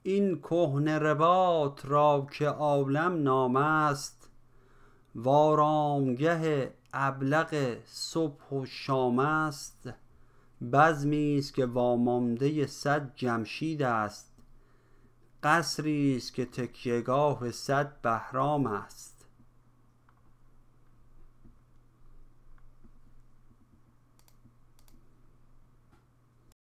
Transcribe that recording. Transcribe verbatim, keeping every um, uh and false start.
این کهنه رباط را که عالم نام است، و آرامگه ابلق صبح و شام است. بزمی است که وامانده صد جمشید است، قصری است که تکیهگاه صد بهرام است.